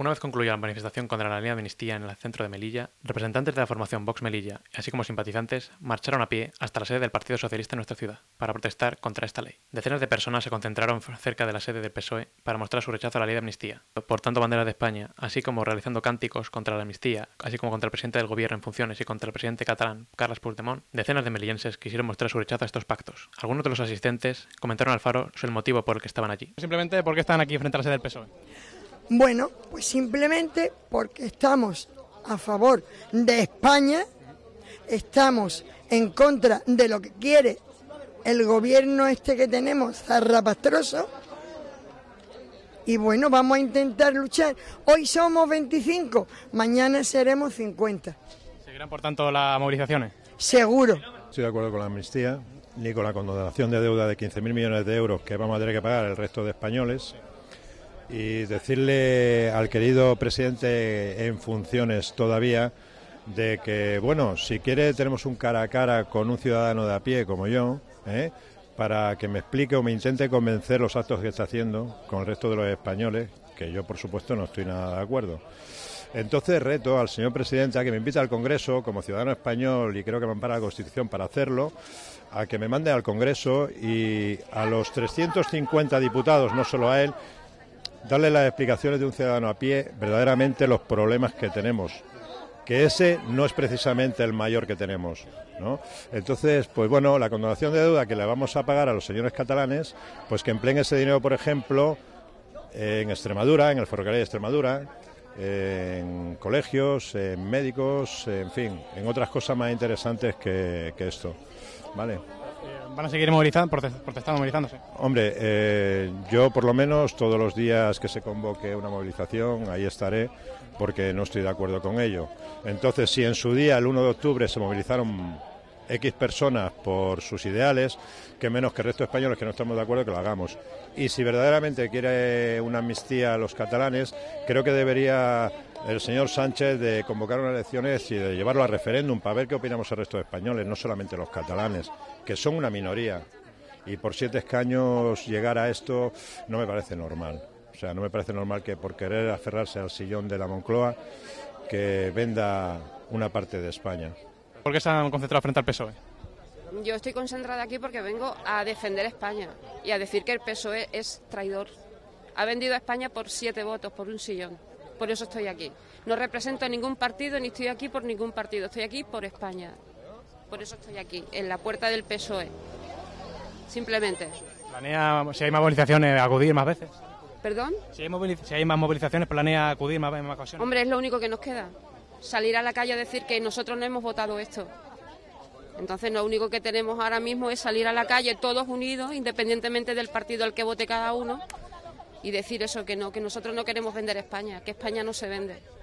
Una vez concluida la manifestación contra la ley de amnistía en el centro de Melilla, representantes de la formación Vox Melilla, así como simpatizantes, marcharon a pie hasta la sede del Partido Socialista en nuestra ciudad, para protestar contra esta ley. Decenas de personas se concentraron cerca de la sede del PSOE para mostrar su rechazo a la ley de amnistía, portando banderas de España, así como realizando cánticos contra la amnistía, así como contra el presidente del gobierno en funciones y contra el presidente catalán, Carles Puigdemont. Decenas de melillenses quisieron mostrar su rechazo a estos pactos. Algunos de los asistentes comentaron al Faro el motivo por el que estaban allí. Simplemente, ¿por qué están aquí frente a la sede del PSOE? Bueno, pues simplemente porque estamos a favor de España, estamos en contra de lo que quiere el gobierno este que tenemos, zarrapastroso, y bueno, vamos a intentar luchar. Hoy somos 25, mañana seremos 50. ¿Seguirán, por tanto, las movilizaciones? Seguro. Estoy de acuerdo con la amnistía, ni con la condonación de deuda de 15.000 millones de euros que vamos a tener que pagar el resto de españoles. Y decirle al querido presidente en funciones todavía de que, bueno, si quiere tenemos un cara a cara con un ciudadano de a pie como yo, para que me explique o me intente convencer los actos que está haciendo con el resto de los españoles, que yo por supuesto no estoy nada de acuerdo. Entonces reto al señor presidente a que me invite al Congreso como ciudadano español, y creo que me ampara la Constitución para hacerlo, a que me mande al Congreso y a los 350 diputados, no solo a él, darle las explicaciones de un ciudadano a pie, verdaderamente los problemas que tenemos, que ese no es precisamente el mayor que tenemos, ¿no? Entonces, pues bueno, la condonación de deuda que le vamos a pagar a los señores catalanes, pues que empleen ese dinero, por ejemplo, en Extremadura, en el ferrocarril de Extremadura, en colegios, en médicos, en fin, en otras cosas más interesantes que esto, ¿vale? ¿Van a seguir protestando, movilizándose? Hombre, yo por lo menos todos los días que se convoque una movilización, ahí estaré, porque no estoy de acuerdo con ello. Entonces, si en su día, el 1 de octubre, se movilizaron X personas por sus ideales, que menos que el resto de españoles que no estamos de acuerdo que lo hagamos. Y si verdaderamente quiere una amnistía a los catalanes, creo que debería el señor Sánchez de convocar unas elecciones y de llevarlo a referéndum para ver qué opinamos el resto de españoles, no solamente los catalanes, que son una minoría. Y por 7 escaños llegar a esto no me parece normal. O sea, no me parece normal que por querer aferrarse al sillón de la Moncloa, que venda una parte de España. ¿Por qué se han concentrado frente al PSOE? Yo estoy concentrada aquí porque vengo a defender España y a decir que el PSOE es traidor. Ha vendido a España por 7 votos, por un sillón. Por eso estoy aquí. No represento a ningún partido ni estoy aquí por ningún partido. Estoy aquí por España. Por eso estoy aquí, en la puerta del PSOE. Simplemente. ¿Planea, si hay más movilizaciones, acudir más veces? ¿Perdón? Si hay más movilizaciones, ¿planea acudir más ocasiones? Hombre, es lo único que nos queda. Salir a la calle a decir que nosotros no hemos votado esto. Entonces lo único que tenemos ahora mismo es salir a la calle todos unidos, independientemente del partido al que vote cada uno, y decir eso, que no, que nosotros no queremos vender España, que España no se vende.